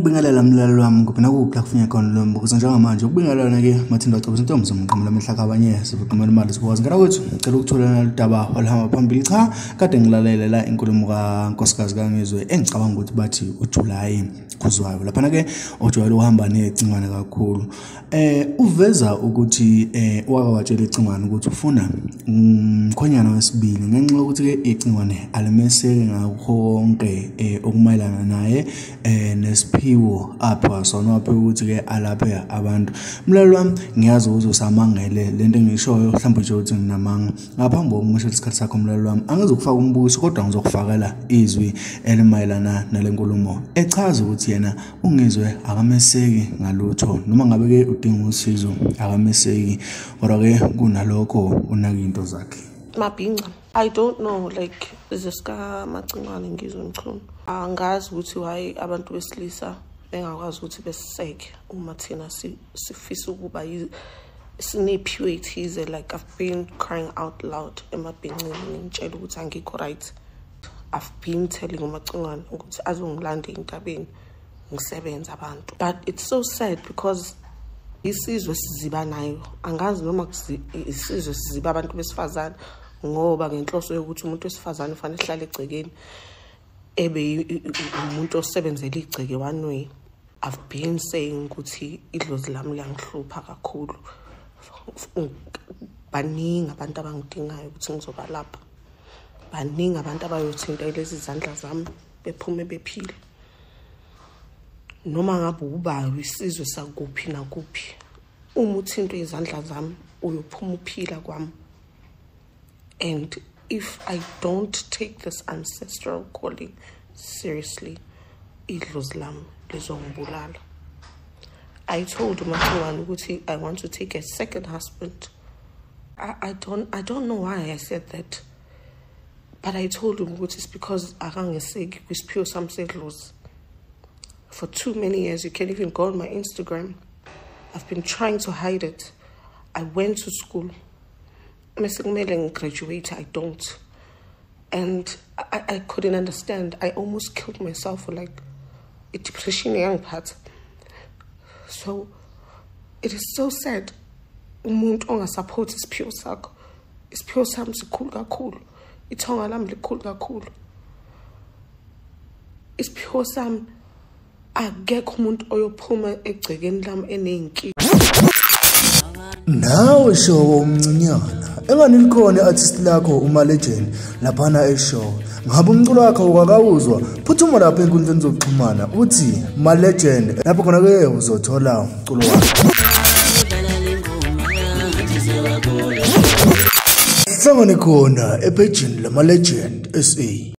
ukubingelela mlalelo wami kuphina kuphi kufunye khona lo mbuzo njengamanje ukubingelela ke mathinda cebisa intombi zomqhamulo lamehla kabanye sivuqumela imali sikwazi ngara kwethu ngicela ukuthola udaba olahamba phambili cha kade ngilalelela inkulumo kaNkosikazi kaNgizwe engicabanga ukuthi bathi uJuly kuzwayo lapha ke uJuly uhamba necingwane kakhulu uveza ukuthi wakawatshela icingwane ukuthi ufuna umkhonyana wesibili ngenxa yokuthi ke icingwane alimeseke ngakho konke okumayelana naye nesiphiwo apha sona waphe ukuthi ke alaphe abantu mlalelo wami ngiyazi ukuthi usamangele lento engishoyo mhlawumbe nje ukuthi nginamanga ngaphambi kokumusha isikhathi sakho mlalelo wami angizokufaka umbuso kodwa ngizokufakela izwi elimayelana nalenkulumo echaza ukuthi yena uNgizwe akameseki ngalutho noma ngabe ke udinga usizo akameseki kodwa ke kunalokho unaka into zakhe mabhinqa. I don't know, like izeska macingwane Ngizwe mchunu angazi ukuthi why abantu besilisa bengakwazi ukuthi besiseke uma thina sifisa ukuba sinephiwe ithize. Like I've been crying out loud emabhinqini ngitshela ukuthi angikho right. I've been telling umacingwane ukuthi azongilanda entabeni ngisebenza abantu, but it's so sad because isizwe siziba nayo angazi noma isizwe siziba abantu besifazana ngoba ngenhloso yokuthi umuntu wesifazana ufanele ehlale egcekeni ebe umuntu osebenzela igceke one way. I've been saying ukuthi idlozi lami liyangihlupha kakhulu, baningi abantu abangidingayo ukuthi ngizoba lapha, baningi abantu abayothinta lezi izandla zami bephume bephile noma ngabe ubayo isizwe sakuphi nakuphi. Uma uthinta izandla zami uyophuma uphila kwami. And if I don't take this ancestral calling seriously, idlozi lami lizongibulala. I told umacingwane ukuthi I want to take a second husband. I don't know why I said that, but I told him ukuthi it's because akangeseki kwisiphiwo sami sedlozi. For too many years, you can't even go on my Instagram. I've been trying to hide it. I went to school. I graduate, I don't. And I couldn't understand. I almost killed myself for like a depression young part. So it is so sad. Umuntu ongasupports isiphiwo sakho. Isiphiwo sami sikhulu kakhulu. Ithonga lami likhulu kakhulu. Isiphiwo sami akekho umuntu oyophuma egcekeni lami enenki. Nawe show umncinyana engani likhona artist lakho uMalegend laphana eshow ngabe umculo wakho wakawuzwa phuthuma lapha enkundleni zokuxhumana uthi Malegend lapho khona ke uzothola umculo wakho. Hlangane khona epagini la Malegend SA.